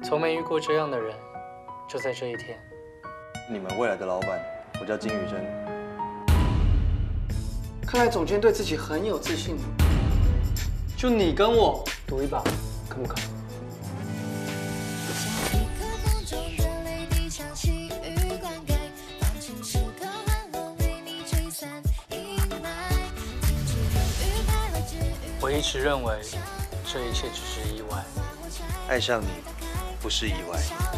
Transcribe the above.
从没遇过这样的人，就在这一天。 你们未来的老板，我叫金宇珍。 看来总监对自己很有自信。就你跟我赌一把，肯不肯？ 我一直认为，这一切只是意外。 爱上你，不是意外。